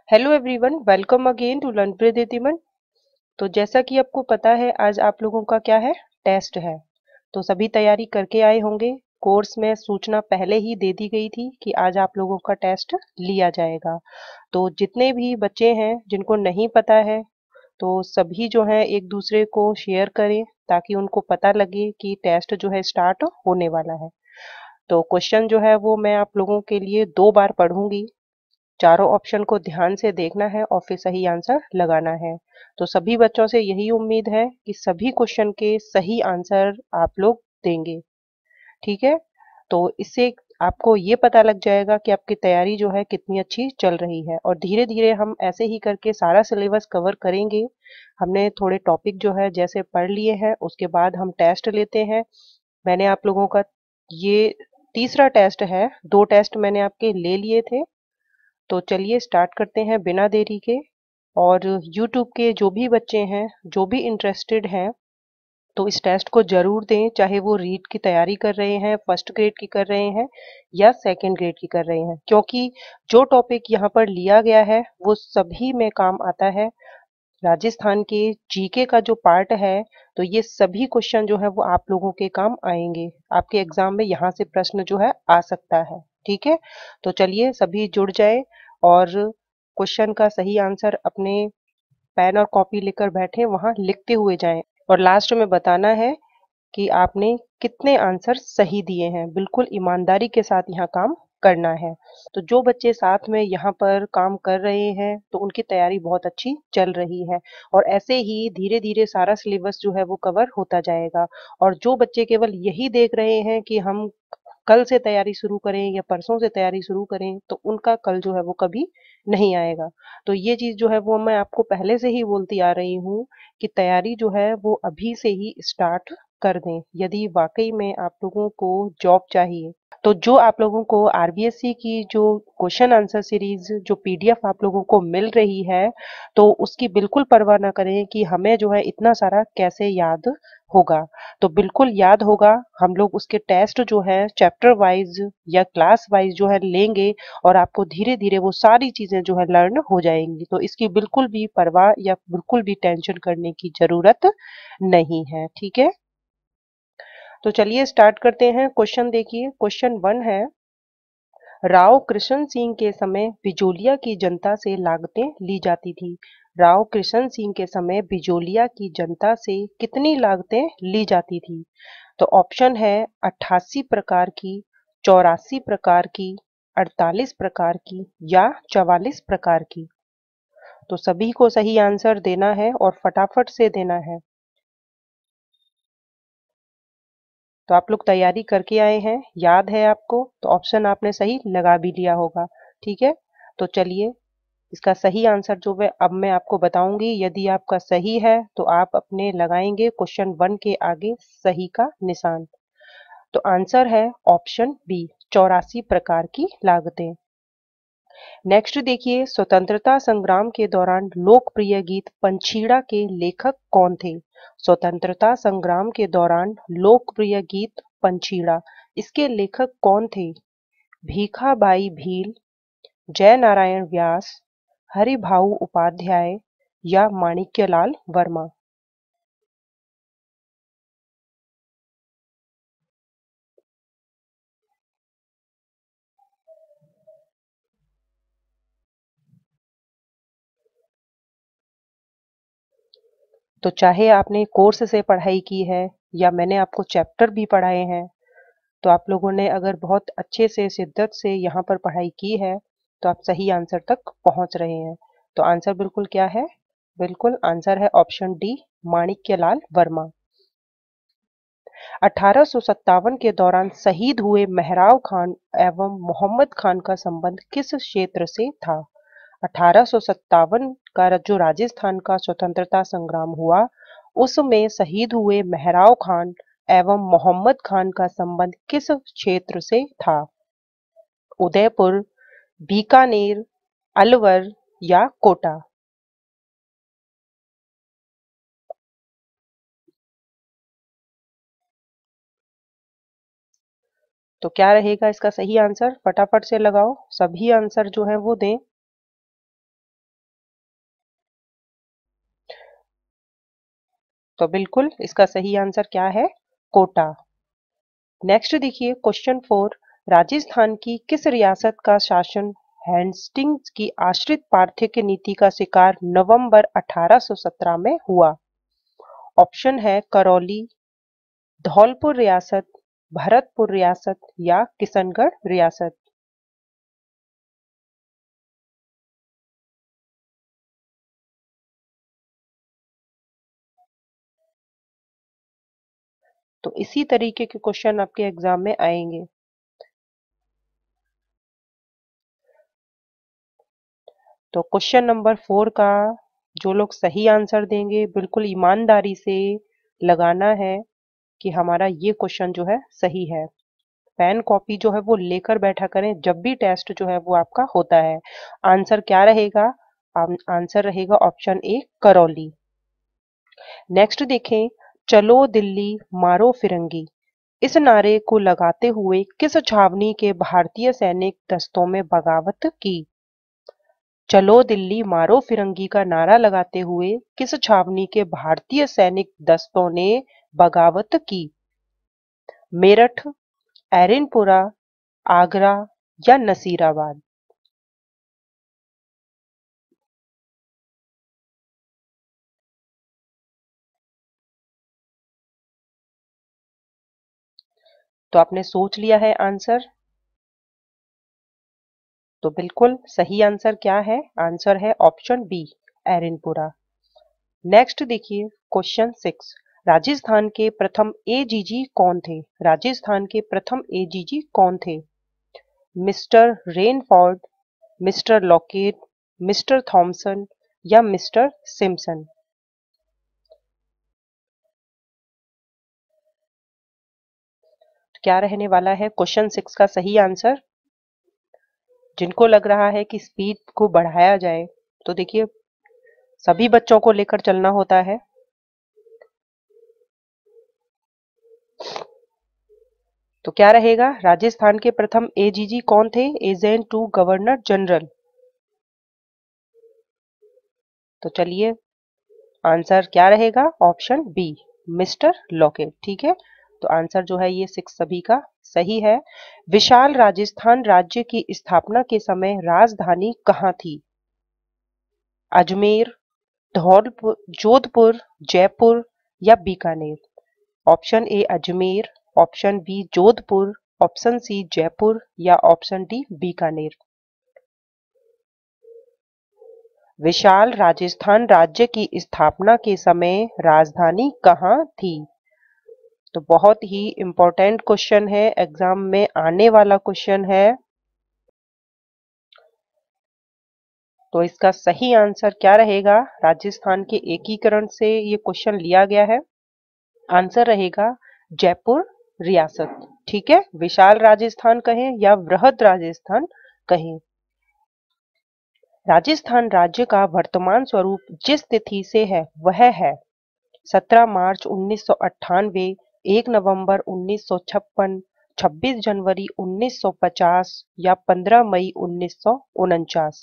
Hello everyone, welcome again to learn with इतिमन। तो जैसा कि आपको पता है, आज आप लोगों का क्या है, टेस्ट है। तो सभी तैयारी करके आए होंगे। कोर्स में सूचना पहले ही दे दी गई थी कि आज आप लोगों का टेस्ट लिया जाएगा। तो जितने भी बच्चे हैं जिनको नहीं पता है, तो सभी जो है एक दूसरे को शेयर करें ताकि उनको पता लगे कि टेस्ट जो है स्टार्ट होने वाला है। तो क्वेश्चन जो है वो मैं आप लोगों के लिए 2 बार पढ़ूंगी। चारों ऑप्शन को ध्यान से देखना है और फिर सही आंसर लगाना है। तो सभी बच्चों से यही उम्मीद है कि सभी क्वेश्चन के सही आंसर आप लोग देंगे। ठीक है। तो इससे आपको ये पता लग जाएगा कि आपकी तैयारी जो है कितनी अच्छी चल रही है, और धीरे धीरे हम ऐसे ही करके सारा सिलेबस कवर करेंगे। हमने थोड़े टॉपिक जो है जैसे पढ़ लिए हैं, उसके बाद हम टेस्ट लेते हैं। मैंने आप लोगों का ये तीसरा टेस्ट है, 2 टेस्ट मैंने आपके ले लिए थे। तो चलिए स्टार्ट करते हैं बिना देरी के। और YouTube के जो भी बच्चे हैं, जो भी इंटरेस्टेड हैं, तो इस टेस्ट को जरूर दें, चाहे वो रीड की तैयारी कर रहे हैं, फर्स्ट ग्रेड की कर रहे हैं या सेकंड ग्रेड की कर रहे हैं, क्योंकि जो टॉपिक यहाँ पर लिया गया है वो सभी में काम आता है। राजस्थान के जीके का जो पार्ट है, तो ये सभी क्वेश्चन जो है वो आप लोगों के काम आएंगे। आपके एग्जाम में यहाँ से प्रश्न जो है आ सकता है। ठीक है। तो चलिए सभी जुड़ जाए और क्वेश्चन का सही आंसर अपने पेन और कॉपी लेकर बैठे वहां लिखते हुए जाएं, और लास्ट में बताना है कि आपने कितने आंसर सही दिए हैं। बिल्कुल ईमानदारी के साथ यहाँ काम करना है। तो जो बच्चे साथ में यहाँ पर काम कर रहे हैं, तो उनकी तैयारी बहुत अच्छी चल रही है, और ऐसे ही धीरे धीरे सारा सिलेबस जो है वो कवर होता जाएगा। और जो बच्चे केवल यही देख रहे हैं कि हम कल से तैयारी शुरू करें या परसों से तैयारी शुरू करें, तो उनका कल जो है वो कभी नहीं आएगा। तो ये चीज जो है वो मैं आपको पहले से ही बोलती आ रही हूँ कि तैयारी जो है वो अभी से ही स्टार्ट कर दें, यदि वाकई में आप लोगों को जॉब चाहिए। तो जो आप लोगों को आरबीएससी की जो क्वेश्चन आंसर सीरीज जो पीडीएफ आप लोगों को मिल रही है, तो उसकी बिल्कुल परवाह ना करें कि हमें जो है इतना सारा कैसे याद होगा। तो बिल्कुल याद होगा। हम लोग उसके टेस्ट जो है चैप्टर वाइज या क्लास वाइज जो है लेंगे, और आपको धीरे धीरे वो सारी चीजें जो है लर्न हो जाएंगी। तो इसकी बिल्कुल भी परवाह या बिल्कुल भी टेंशन करने की जरूरत नहीं है। ठीक है। तो चलिए स्टार्ट करते हैं। क्वेश्चन देखिए, क्वेश्चन 1 है, राव कृष्ण सिंह के समय बिजोलिया की जनता से लागतें ली जाती थी। राव कृष्ण सिंह के समय बिजोलिया की जनता से कितनी लागतें ली जाती थी? तो ऑप्शन है 88 प्रकार की, 84 प्रकार की, 48 प्रकार की या 44 प्रकार की। तो सभी को सही आंसर देना है और फटाफट से देना है। तो आप लोग तैयारी करके आए हैं, याद है आपको, तो ऑप्शन आपने सही लगा भी लिया होगा। ठीक है। तो चलिए इसका सही आंसर जो है अब मैं आपको बताऊंगी। यदि आपका सही है तो आप अपने लगाएंगे क्वेश्चन 1 के आगे सही का निशान। तो आंसर है ऑप्शन बी, 84 प्रकार की लागतें। नेक्स्ट देखिए, स्वतंत्रता संग्राम के दौरान लोकप्रिय गीत पंछीड़ा के लेखक कौन थे? स्वतंत्रता संग्राम के दौरान लोकप्रिय गीत पंछीड़ा, इसके लेखक कौन थे? भीखाबाई भील, जय नारायण व्यास, हरिभाऊ उपाध्याय या माणिक्यलाल वर्मा। तो चाहे आपने कोर्स से पढ़ाई की है या मैंने आपको चैप्टर भी पढ़ाए हैं, तो आप लोगों ने अगर बहुत अच्छे से शिद्दत से यहाँ पर पढ़ाई की है, तो आप सही आंसर तक पहुंच रहे हैं। तो आंसर बिल्कुल क्या है? बिल्कुल आंसर है ऑप्शन डी, माणिक्यलाल वर्मा। 1857 के दौरान शहीद हुए मेहराव खान एवं मोहम्मद खान का संबंध किस क्षेत्र से था? 1857 का जो राजस्थान का स्वतंत्रता संग्राम हुआ, उसमें शहीद हुए मेहराव खान एवं मोहम्मद खान का संबंध किस क्षेत्र से था? उदयपुर, बीकानेर, अलवर या कोटा। तो क्या रहेगा इसका सही आंसर? फटाफट से लगाओ, सभी आंसर जो है वो दें। तो बिल्कुल इसका सही आंसर क्या है? कोटा। नेक्स्ट देखिए क्वेश्चन 4, राजस्थान की किस रियासत का शासन हेस्टिंग्स की आश्रित पारथक्य नीति का शिकार नवंबर 1817 में हुआ? ऑप्शन है करौली, धौलपुर रियासत, भरतपुर रियासत या किशनगढ़ रियासत। तो इसी तरीके के क्वेश्चन आपके एग्जाम में आएंगे। तो क्वेश्चन नंबर 4 का जो लोग सही आंसर देंगे बिल्कुल ईमानदारी से लगाना है कि हमारा ये क्वेश्चन जो है सही है। पेन कॉपी जो है वो लेकर बैठा करें जब भी टेस्ट जो है वो आपका होता है। आंसर क्या रहेगा? आंसर रहेगा ऑप्शन ए करौली। नेक्स्ट देखें, चलो दिल्ली मारो फिरंगी इस नारे को लगाते हुए किस छावनी के भारतीय सैनिक दस्तों में बगावत की? चलो दिल्ली मारो फिरंगी का नारा लगाते हुए किस छावनी के भारतीय सैनिक दस्तों ने बगावत की? मेरठ, एरनपुरा, आगरा या नसीराबाद। तो आपने सोच लिया है आंसर? तो बिल्कुल सही आंसर क्या है? आंसर है ऑप्शन बी, एरनपुरा। नेक्स्ट देखिए क्वेश्चन 6, राजस्थान के प्रथम एजीजी कौन थे? राजस्थान के प्रथम एजीजी कौन थे? Mister Rainford, mister Lockett, mister Thomson या मिस्टर सिम्पसन। क्या रहने वाला है क्वेश्चन 6 का सही आंसर? जिनको लग रहा है कि स्पीड को बढ़ाया जाए तो देखिए सभी बच्चों को लेकर चलना होता है। तो क्या रहेगा? राजस्थान के प्रथम एजीजी कौन थे? Agent to governor general. तो चलिए आंसर क्या रहेगा? Option B, mister Lockett. ठीक है, तो आंसर जो है ये 6 सभी का सही है। विशाल राजस्थान राज्य की स्थापना के समय राजधानी कहाँ थी? अजमेर, धौलपुर, जोधपुर, जयपुर या Bikaner. Option A Ajmer, option B Jodhpur, option C Jaipur या ऑप्शन डी बीकानेर। विशाल राजस्थान राज्य की स्थापना के समय राजधानी कहाँ थी? तो बहुत ही इंपॉर्टेंट क्वेश्चन है, एग्जाम में आने वाला क्वेश्चन है। तो इसका सही आंसर क्या रहेगा? राजस्थान के एकीकरण से ये क्वेश्चन लिया गया है। आंसर रहेगा जयपुर रियासत। ठीक है, विशाल राजस्थान कहें या वृहद राजस्थान कहें। राजस्थान राज्य का वर्तमान स्वरूप जिस तिथि से है वह है 17 मार्च 1998, 1 नवंबर 1956, 26 जनवरी 1950 या 15 मई 1949।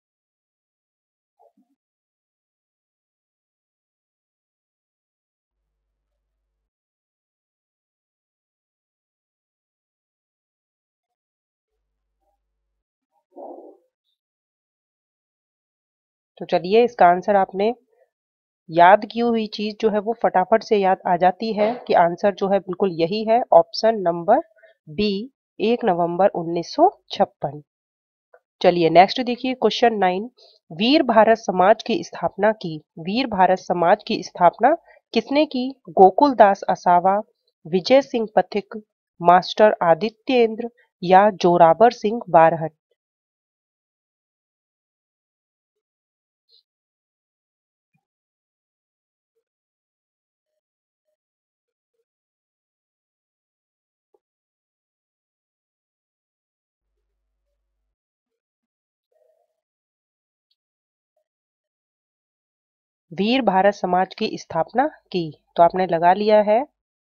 तो चलिए इसका आंसर आपने याद की हुई चीज जो है वो फटाफट से याद आ जाती है कि आंसर जो है बिल्कुल यही है, ऑप्शन नंबर बी, 1 नवंबर 1956। चलिए नेक्स्ट देखिए क्वेश्चन 9, वीर भारत समाज की स्थापना की। वीर भारत समाज की स्थापना किसने की? गोकुल दास असावा, विजय सिंह पथिक, मास्टर आदित्येंद्र या जोरावर सिंह बारहट। वीर भारत समाज की स्थापना की। तो आपने लगा लिया है।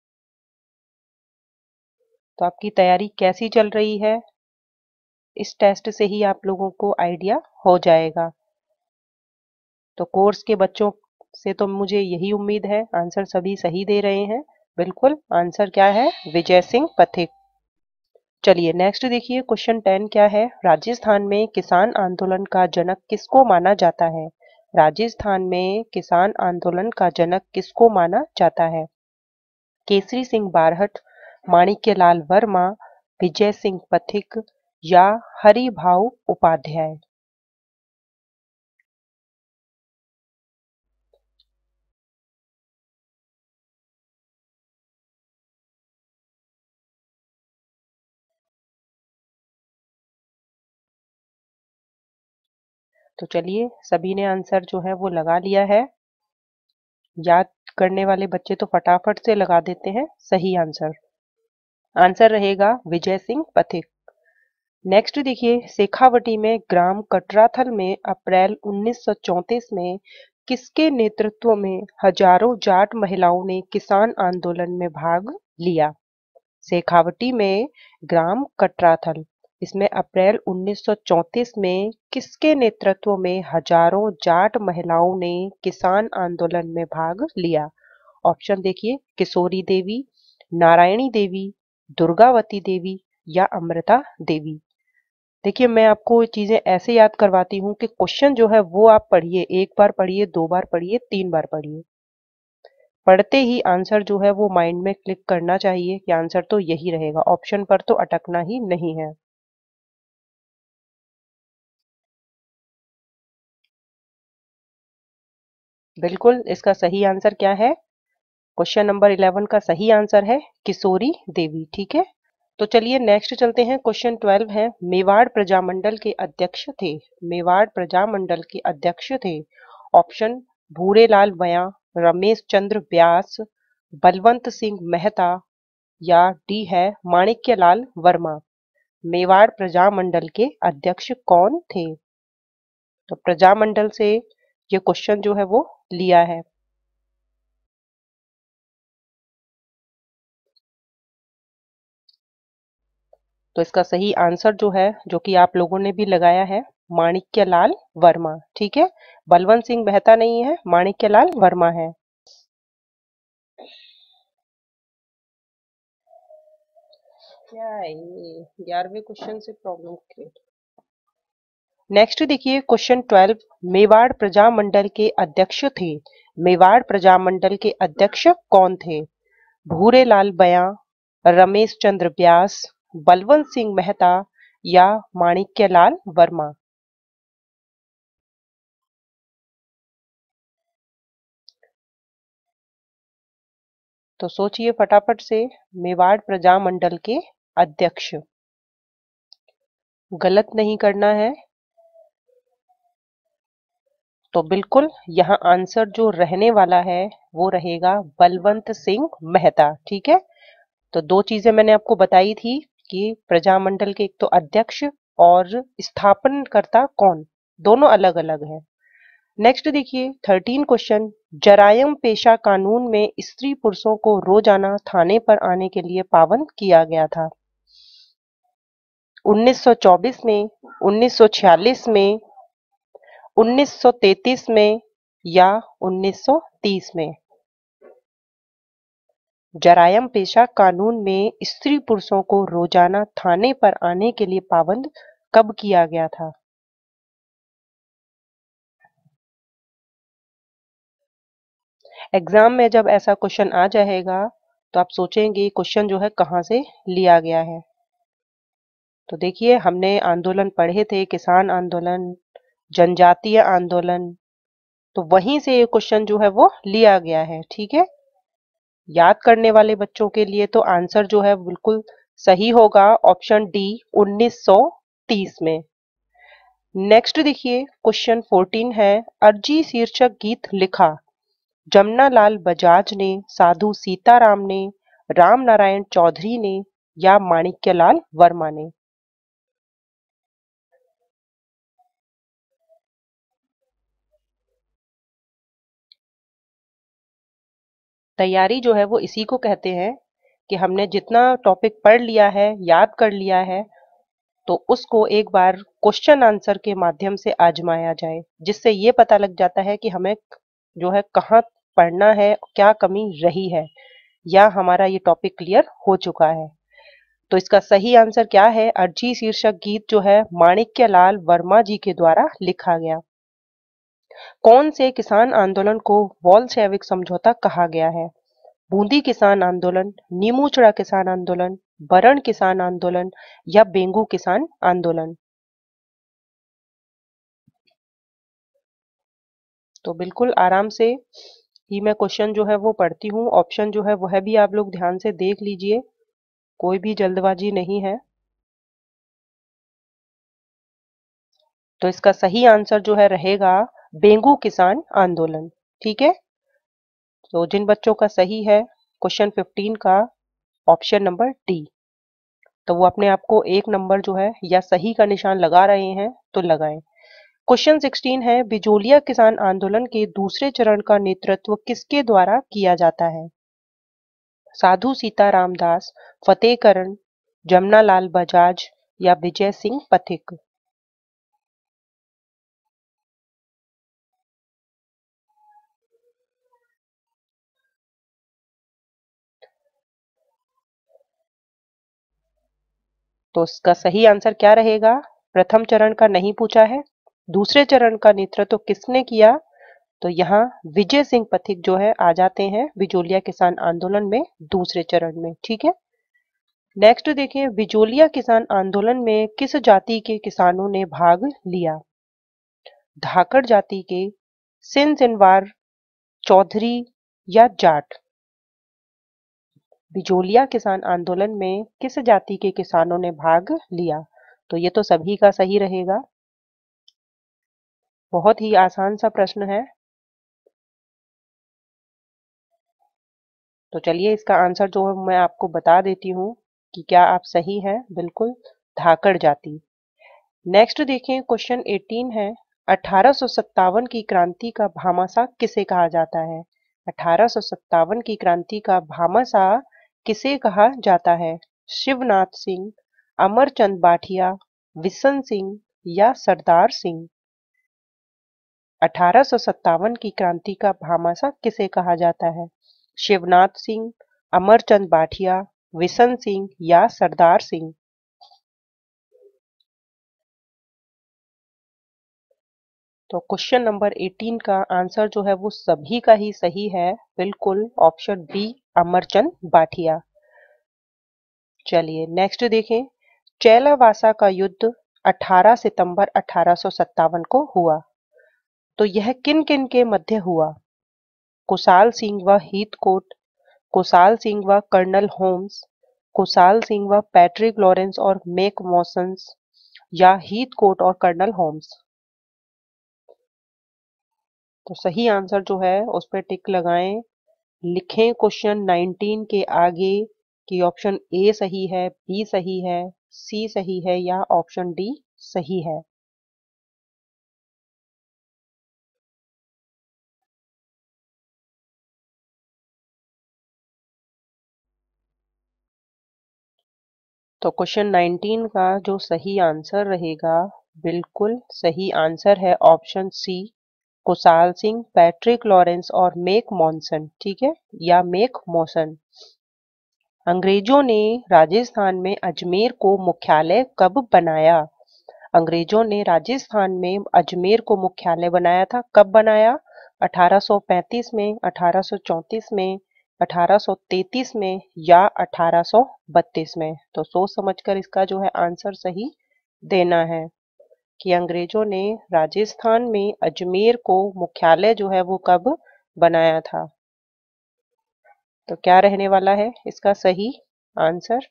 तो आपकी तैयारी कैसी चल रही है? इस टेस्ट से ही आप लोगों को आइडिया हो जाएगा। तो कोर्स के बच्चों से तो मुझे यही उम्मीद है, आंसर सभी सही दे रहे हैं। बिल्कुल आंसर क्या है, विजय सिंह पथिक। चलिए नेक्स्ट देखिए, क्वेश्चन 10 क्या है, राजस्थान में किसान आंदोलन का जनक किसको माना जाता है। राजस्थान में किसान आंदोलन का जनक किसको माना जाता है। केसरी सिंह बारहट, माणिक्यलाल वर्मा, विजय सिंह पथिक या हरिभाऊ उपाध्याय। तो चलिए सभी ने आंसर जो है वो लगा लिया है। याद करने वाले बच्चे तो फटाफट से लगा देते हैं सही आंसर। आंसर रहेगा विजय सिंह पथिक। नेक्स्ट देखिए, शेखावटी में ग्राम कटराथल में अप्रैल 1934 में किसके नेतृत्व में हजारों जाट महिलाओं ने किसान आंदोलन में भाग लिया। शेखावटी में ग्राम कटराथल, इसमें अप्रैल 1934 में किसके नेतृत्व में हजारों जाट महिलाओं ने किसान आंदोलन में भाग लिया। ऑप्शन देखिए, किशोरी देवी, नारायणी देवी, दुर्गावती देवी या अमृता देवी। देखिए मैं आपको चीजें ऐसे याद करवाती हूँ कि क्वेश्चन जो है वो आप पढ़िए, एक बार पढ़िए, दो बार पढ़िए, तीन बार पढ़िए। पढ़ते ही आंसर जो है वो माइंड में क्लिक करना चाहिए कि आंसर तो यही रहेगा, ऑप्शन पर तो अटकना ही नहीं है। बिल्कुल इसका सही आंसर क्या है, क्वेश्चन नंबर 11 का सही आंसर है किशोरी देवी। ठीक है, तो चलिए नेक्स्ट चलते हैं। क्वेश्चन 12 है, मेवाड़ प्रजामंडल के अध्यक्ष थे। मेवाड़ प्रजामंडल के अध्यक्ष थे। ऑप्शन, भूरेलाल व्यां, रमेश चंद्र व्यास, बलवंत सिंह मेहता या डी है माणिक्यलाल वर्मा। मेवाड़ प्रजामंडल के अध्यक्ष कौन थे। तो प्रजामंडल से ये क्वेश्चन जो है वो लिया है। तो इसका सही आंसर जो है, जो कि आप लोगों ने भी लगाया है, माणिक्यलाल वर्मा। ठीक है, बलवंत सिंह मेहता नहीं है, माणिक्यलाल वर्मा है। क्या है ये, 11वें क्वेश्चन से प्रॉब्लम क्रिएट। नेक्स्ट देखिए क्वेश्चन 12, मेवाड़ प्रजामंडल के अध्यक्ष थे। मेवाड़ प्रजामंडल के अध्यक्ष कौन थे। भूरेलाल व्यां, रमेश चंद्र व्यास, बलवंत सिंह मेहता या माणिक्यलाल वर्मा। तो सोचिए फटाफट से, मेवाड़ प्रजामंडल के अध्यक्ष। गलत नहीं करना है। तो बिल्कुल यहाँ आंसर जो रहने वाला है वो रहेगा बलवंत सिंह मेहता। ठीक है, तो दो चीजें मैंने आपको बताई थी कि प्रजामंडल के एक तो अध्यक्ष और स्थापनकर्ता कौन, दोनों अलग अलग है। नेक्स्ट देखिए 13 क्वेश्चन, जरायम पेशा कानून में स्त्री पुरुषों को रोजाना थाने पर आने के लिए पाबंद किया गया था। 1924 में, 1946 में, 1933 में या 1930 में। जरायम पेशा कानून में स्त्री पुरुषों को रोजाना थाने पर आने के लिए पाबंद कब किया गया था। एग्जाम में जब ऐसा क्वेश्चन आ जाएगा तो आप सोचेंगे क्वेश्चन जो है कहाँ से लिया गया है। तो देखिए हमने आंदोलन पढ़े थे, किसान आंदोलन, जनजातीय आंदोलन, तो वहीं से ये क्वेश्चन जो है वो लिया गया है। ठीक है, याद करने वाले बच्चों के लिए तो आंसर जो है बिल्कुल सही होगा, ऑप्शन डी 1930 में। नेक्स्ट देखिए क्वेश्चन 14 है, अर्जी शीर्षक गीत लिखा। जमनालाल बजाज ने, साधु सीताराम ने, राम नारायण चौधरी ने या माणिक्यलाल वर्मा ने। तैयारी जो है वो इसी को कहते हैं कि हमने जितना टॉपिक पढ़ लिया है, याद कर लिया है, तो उसको एक बार क्वेश्चन आंसर के माध्यम से आजमाया जाए, जिससे ये पता लग जाता है कि हमें जो है कहाँ पढ़ना है, क्या कमी रही है, या हमारा ये टॉपिक क्लियर हो चुका है। तो इसका सही आंसर क्या है? अर्जी शीर्षक गीत जो है माणिक्यलाल वर्मा जी के द्वारा लिखा गया। कौन से किसान आंदोलन को बोल्शेविक समझौता कहा गया है? बूंदी किसान आंदोलन, नीमूचड़ा किसान आंदोलन, बरण किसान आंदोलन या बेंगू किसान आंदोलन? तो बिल्कुल आराम से ही मैं क्वेश्चन जो है वो पढ़ती हूँ। ऑप्शन जो है वह भी आप लोग ध्यान से देख लीजिए, कोई भी जल्दबाजी नहीं है। तो इसका सही आंसर जो है रहेगा बेंगू किसान आंदोलन। ठीक है, तो जिन बच्चों का सही है क्वेश्चन 15 का ऑप्शन नंबर डी, तो वो अपने आप को एक नंबर जो है या सही का निशान लगा रहे हैं तो लगाएं। क्वेश्चन 16 है, बिजोलिया किसान आंदोलन के दूसरे चरण का नेतृत्व किसके द्वारा किया जाता है? साधु सीताराम दास, फतेहकरण, जमनालाल बजाज या विजय सिंह पथिक? तो इसका सही आंसर क्या रहेगा? प्रथम चरण का नहीं पूछा है, दूसरे चरण का नेतृत्व किसने किया? तो यहाँ विजय सिंह पथिक जो है आ जाते हैं बिजोलिया किसान आंदोलन में दूसरे चरण में। ठीक है, नेक्स्ट देखिए, बिजोलिया किसान आंदोलन में किस जाति के किसानों ने भाग लिया? धाकड़ जाति के, सिंध सिनवार, चौधरी या जाट? बिजोलिया किसान आंदोलन में किस जाति के किसानों ने भाग लिया? तो ये तो सभी का सही रहेगा, बहुत ही आसान सा प्रश्न है। तो चलिए इसका आंसर जो है मैं आपको बता देती हूँ कि क्या आप सही हैं। बिल्कुल, धाकड़ जाति। नेक्स्ट देखें, क्वेश्चन 18 है, 1857 की क्रांति का भामाशाह किसे कहा जाता है? 1857 की क्रांति का भामाशाह किसे कहा जाता है? शिवनाथ सिंह, अमरचंद बाठिया, विशन सिंह या सरदार सिंह? 1857 की क्रांति का भामाशाह किसे कहा जाता है? शिवनाथ सिंह, अमरचंद बाठिया, विशन सिंह या सरदार सिंह? तो क्वेश्चन नंबर 18 का आंसर जो है वो सभी का ही सही है, बिल्कुल ऑप्शन बी, अमरचंद बाठिया। चलिए नेक्स्ट देखें, चैलावासा का युद्ध 18 सितंबर 1857 को हुआ, तो यह किन किन के मध्य हुआ? कुशाल सिंह व हीथकोट, कुशाल सिंह व कर्नल होम्स, कुशाल सिंह व पैट्रिक लॉरेंस और मेक मॉसन्स या हीथकोट और कर्नल होम्स? तो सही आंसर जो है उस पर टिक लगाएं, लिखें क्वेश्चन 19 के आगे कि ऑप्शन ए सही है, बी सही है, सी सही है या ऑप्शन डी सही है। तो क्वेश्चन 19 का जो सही आंसर रहेगा, बिल्कुल सही आंसर है option C, Kushal Singh, Patrick Lawrence और मेक मॉनसन। ठीक है, या मेक मॉसन। अंग्रेजों ने राजस्थान में अजमेर को मुख्यालय कब बनाया? अंग्रेजों ने राजस्थान में अजमेर को मुख्यालय बनाया था, कब बनाया? 1835 में, 1834 में, 1833 में या 1832 में? तो सोच समझकर इसका जो है आंसर सही देना है कि अंग्रेजों ने राजस्थान में अजमेर को मुख्यालय जो है वो कब बनाया था। तो क्या रहने वाला है इसका सही आंसर?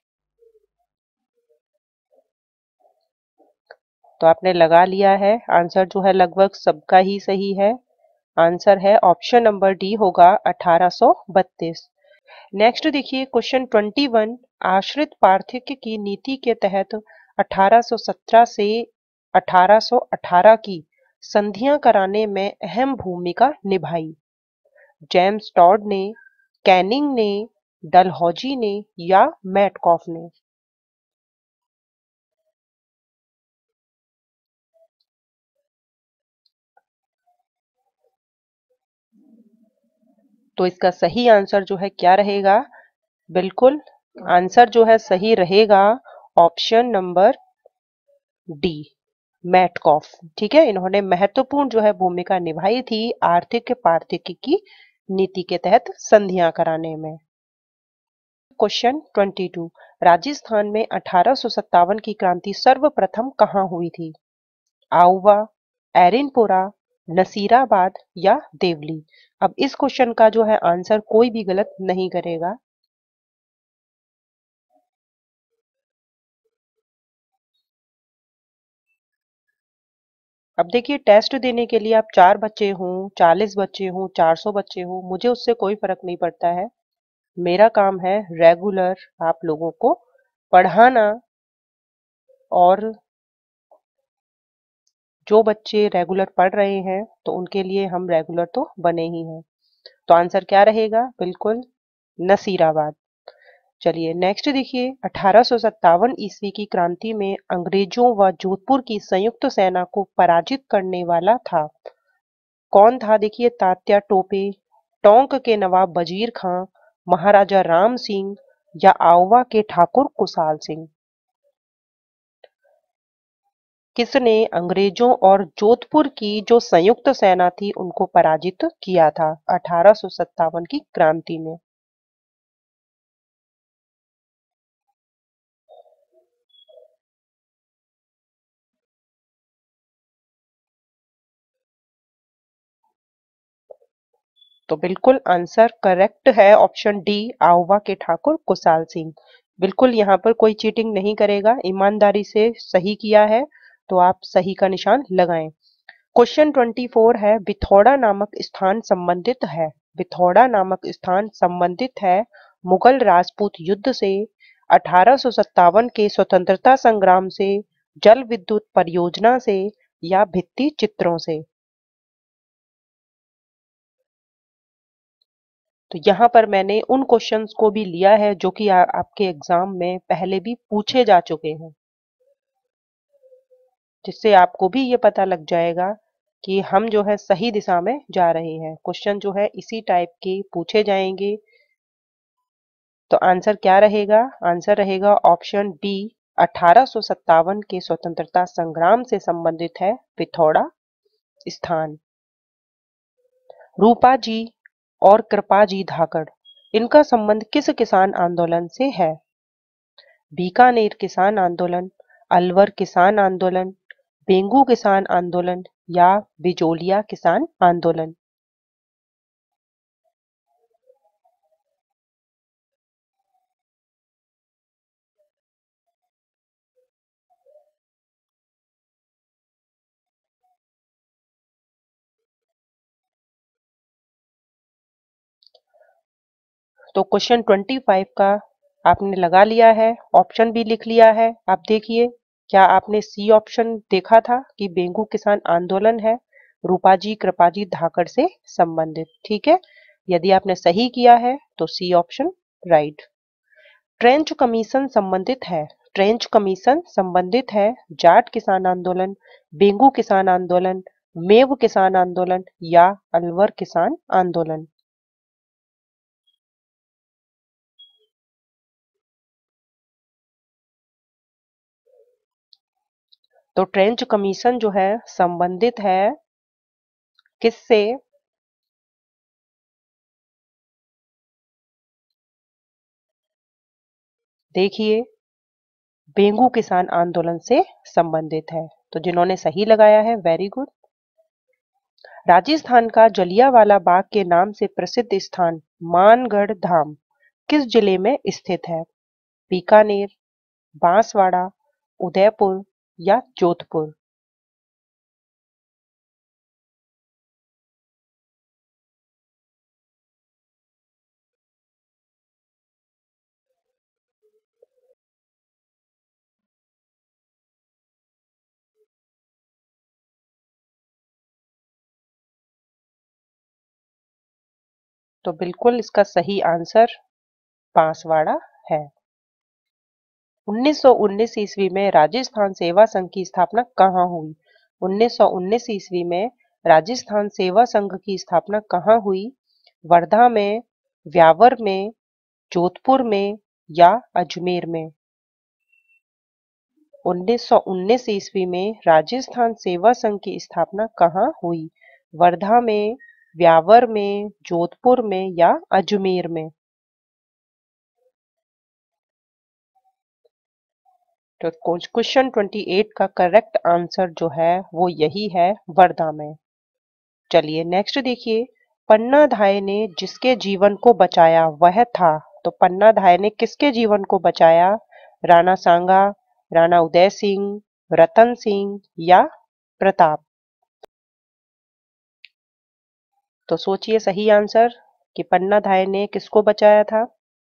तो आपने लगा लिया है, आंसर जो है लगभग सबका ही सही है। आंसर है ऑप्शन नंबर डी होगा 1832। नेक्स्ट देखिए क्वेश्चन 21, आश्रित पार्थक्य की नीति के तहत 1817 से 1818 की संधियां कराने में अहम भूमिका निभाई। जेम्स टॉड ने, कैनिंग ने, डलहौजी ने या मैटकॉफ ने? तो इसका सही आंसर जो है क्या रहेगा? बिल्कुल आंसर जो है सही रहेगा ऑप्शन नंबर डी, मैटकॉफ। ठीक है, इन्होंने महत्वपूर्ण जो है भूमिका निभाई थी आर्थिक पार्थिकी की नीति के तहत संधियां कराने में। क्वेश्चन 22, राजस्थान में 1857 की क्रांति सर्वप्रथम कहां हुई थी? आउवा, एरिनपुरा, नसीराबाद या देवली? अब इस क्वेश्चन का जो है आंसर कोई भी गलत नहीं करेगा। अब देखिए, टेस्ट देने के लिए आप 4 बच्चे हों, 40 बच्चे हों, 400 बच्चे हों, मुझे उससे कोई फर्क नहीं पड़ता है। मेरा काम है रेगुलर आप लोगों को पढ़ाना, और जो बच्चे रेगुलर पढ़ रहे हैं तो उनके लिए हम रेगुलर तो बने ही हैं। तो आंसर क्या रहेगा? बिल्कुल नसीराबाद। चलिए नेक्स्ट देखिए, 1857 ईस्वी की क्रांति में अंग्रेजों व जोधपुर की संयुक्त सेना को पराजित करने वाला था। कौन था? देखिए, तात्या टोपे, टोंक के नवाब वजीर खां, महाराजा राम सिंह या आउवा के ठाकुर कुशाल सिंह? किसने अंग्रेजों और जोधपुर की जो संयुक्त सेना थी उनको पराजित किया था 1857 की क्रांति में? तो बिल्कुल आंसर करेक्ट है ऑप्शन डी, आउवा के ठाकुर कुशाल सिंह। बिल्कुल यहाँ पर कोई चीटिंग नहीं करेगा, ईमानदारी से सही किया है तो आप सही का निशान लगाएं। क्वेश्चन 24 है, बिथौड़ा नामक स्थान संबंधित है, बिथौड़ा नामक स्थान संबंधित है मुगल राजपूत युद्ध से, 1857 के स्वतंत्रता संग्राम से, जल विद्युत परियोजना से या भित्ति चित्रों से? तो यहाँ पर मैंने उन क्वेश्चंस को भी लिया है जो कि आपके एग्जाम में पहले भी पूछे जा चुके हैं, जिससे आपको भी ये पता लग जाएगा कि हम जो है सही दिशा में जा रहे हैं। क्वेश्चन जो है इसी टाइप के पूछे जाएंगे। तो आंसर क्या रहेगा? आंसर रहेगा ऑप्शन बी, 1857 के स्वतंत्रता संग्राम से संबंधित है पिथौरा स्थान। रूपा जी और कृपा जी धाकड़, इनका संबंध किस किसान आंदोलन से है? बीकानेर किसान आंदोलन, अलवर किसान आंदोलन, बेंगू किसान आंदोलन या बिजोलिया किसान आंदोलन? तो क्वेश्चन 25 का आपने लगा लिया है, ऑप्शन भी लिख लिया है। आप देखिए, क्या आपने सी ऑप्शन देखा था कि बेंगू किसान आंदोलन है रूपाजी कृपाजी धाकड़ से संबंधित? ठीक है, यदि आपने सही किया है तो C option right. Trench commission संबंधित है, ट्रेंच कमीशन संबंधित है जाट किसान आंदोलन, बेंगू किसान आंदोलन, मेव किसान आंदोलन या अलवर किसान आंदोलन? तो ट्रेंच कमीशन जो है संबंधित है किससे? देखिए, बेंगू किसान आंदोलन से संबंधित है। तो जिन्होंने सही लगाया है वेरी गुड। राजस्थान का जलियांवाला बाग के नाम से प्रसिद्ध स्थान मानगढ़ धाम किस जिले में स्थित है? बीकानेर, बांसवाड़ा, उदयपुर या जोधपुर? तो बिल्कुल इसका सही आंसर बांसवाड़ा है। 1919 ईस्वी में राजस्थान सेवा संघ की स्थापना कहाँ हुई? 1919 ईस्वी में राजस्थान सेवा संघ की स्थापना कहाँ हुई? वर्धा में, व्यावर में, जोधपुर में या अजमेर में? 1919 ईस्वी में राजस्थान सेवा संघ की स्थापना कहाँ हुई? वर्धा में, व्यावर में, जोधपुर में या अजमेर में? तो क्वेश्चन 28 का करेक्ट आंसर जो है वो यही है, वर्धा में। चलिए नेक्स्ट देखिए, पन्नाधाय ने जिसके जीवन को बचाया वह था। तो पन्नाधाय ने किसके जीवन को बचाया? राणा सांगा, राणा उदय सिंह, रतन सिंह या प्रताप? तो सोचिए सही आंसर कि पन्नाधाय ने किसको बचाया था।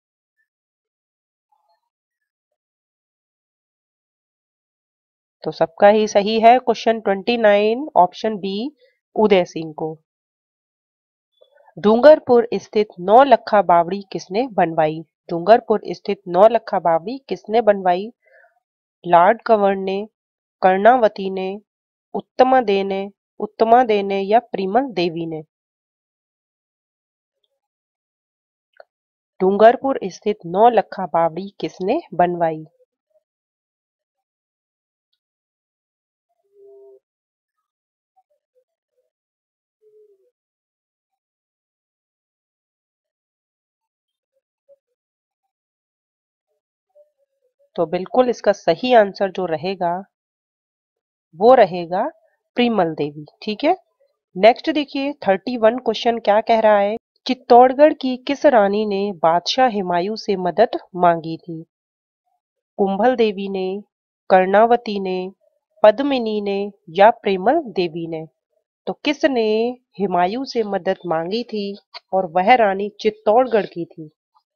तो सबका ही सही है। Question 29 option B, Uday Singh को। डूंगरपुर स्थित नौलखा बावड़ी किसने बनवाई? डूंगरपुर स्थित नौलखा बावड़ी किसने बनवाई? लॉर्ड कंवर ने, कर्णावती ने, उत्तमा दे ने या प्रिमल देवी ने? डूंगरपुर स्थित नौलखा बावड़ी किसने बनवाई? तो बिल्कुल इसका सही आंसर जो रहेगा वो रहेगा प्रिमल देवी। ठीक है, नेक्स्ट देखिए 31 क्वेश्चन क्या कह रहा है। चित्तौड़गढ़ की किस रानी ने बादशाह हुमायूं से मदद मांगी थी? कुंभल देवी ने, कर्णावती ने, पद्मिनी ने या प्रेमल देवी ने? तो किसने हुमायूं से मदद मांगी थी और वह रानी चित्तौड़गढ़ की थी?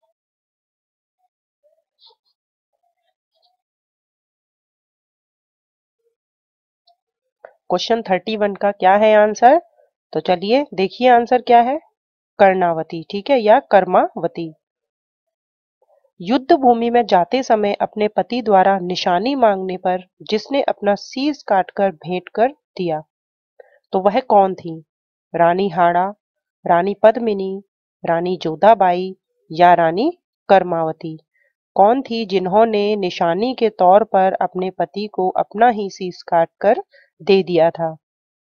क्वेश्चन 31 का क्या है आंसर? तो चलिए देखिए आंसर क्या है। कर्णावती, ठीक है, या कर्मावती। युद्ध भूमि में जाते समय अपने पति द्वारा निशानी मांगने पर जिसने अपना शीश काटकर भेंट कर दिया, तो वह कौन थी? रानी हाड़ा, रानी पद्मिनी, रानी जोधाबाई या रानी कर्मावती? कौन थी जिन्होंने निशानी के तौर पर अपने पति को अपना ही शीश काट कर दे दिया था?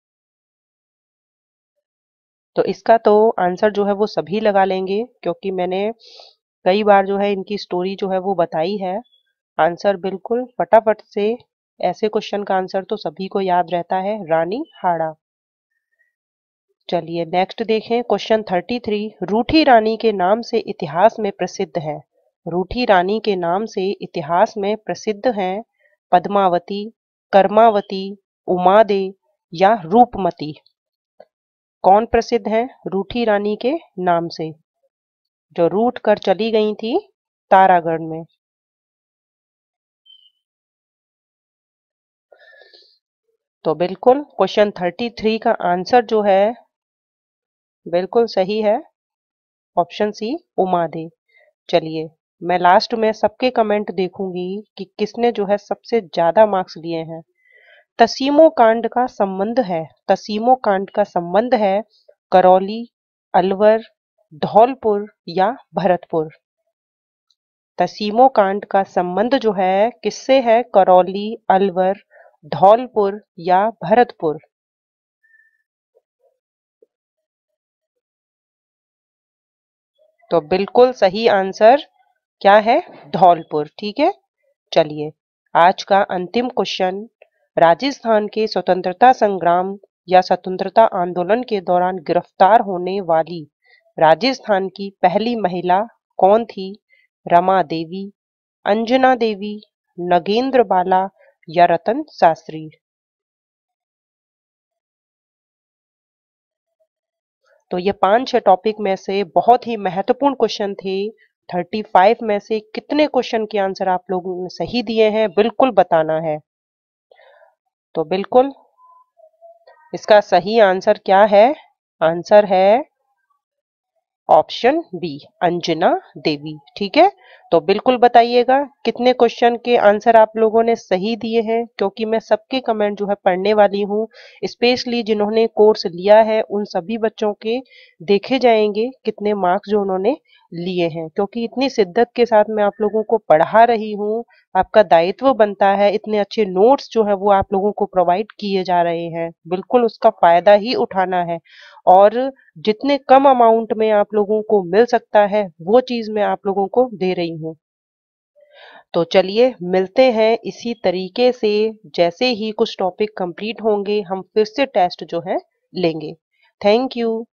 तो इसका तो आंसर जो है वो सभी लगा लेंगे, क्योंकि मैंने कई बार जो है इनकी स्टोरी जो है वो बताई है। आंसर बिल्कुल फटाफट से, ऐसे क्वेश्चन का आंसर तो सभी को याद रहता है, रानी हाड़ा। चलिए नेक्स्ट देखें क्वेश्चन 33। रूठी रानी के नाम से इतिहास में प्रसिद्ध है। रूठी रानी के नाम से इतिहास में प्रसिद्ध हैं पद्मावती, कर्मावती, उमादे या रूपमती? कौन प्रसिद्ध है रूठी रानी के नाम से, जो रूठ कर चली गई थी तारागढ़ में? तो बिल्कुल क्वेश्चन 33 का आंसर जो है बिल्कुल सही है, ऑप्शन सी, उमा दे। चलिए मैं लास्ट में सबके कमेंट देखूंगी कि किसने जो है सबसे ज्यादा मार्क्स लिए हैं। तसीमो कांड का संबंध है, तसीमो कांड का संबंध है करौली, अलवर, धौलपुर या भरतपुर? तसीमो कांड का संबंध जो है किससे है? करौली, अलवर, धौलपुर या भरतपुर? तो बिल्कुल सही आंसर क्या है? धौलपुर। ठीक है, चलिए आज का अंतिम क्वेश्चन। राजस्थान के स्वतंत्रता संग्राम या स्वतंत्रता आंदोलन के दौरान गिरफ्तार होने वाली राजस्थान की पहली महिला कौन थी? रमा देवी, अंजना देवी, नगेंद्र बाला या रतन शास्त्री? तो ये 5-6 टॉपिक में से बहुत ही महत्वपूर्ण क्वेश्चन थे। 35 में से कितने क्वेश्चन के आंसर आप लोगों ने सही दिए हैं बिल्कुल बताना है। तो बिल्कुल इसका सही आंसर क्या है? आंसर है ऑप्शन बी, अंजना देवी। ठीक है, तो बिल्कुल बताइएगा कितने क्वेश्चन के आंसर आप लोगों ने सही दिए हैं, क्योंकि मैं सबके कमेंट जो है पढ़ने वाली हूँ। स्पेशली जिन्होंने कोर्स लिया है उन सभी बच्चों के देखे जाएंगे कितने मार्क्स जो उन्होंने लिए हैं, क्योंकि इतनी शिद्दत के साथ मैं आप लोगों को पढ़ा रही हूँ। आपका दायित्व बनता है, इतने अच्छे नोट्स जो है वो आप लोगों को प्रोवाइड किए जा रहे हैं, बिल्कुल उसका फायदा ही उठाना है। और जितने कम अमाउंट में आप लोगों को मिल सकता है वो चीज मैं आप लोगों को दे रही हूँ। तो चलिए मिलते हैं इसी तरीके से, जैसे ही कुछ टॉपिक कंप्लीट होंगे हम फिर से टेस्ट जो है लेंगे। Thank you.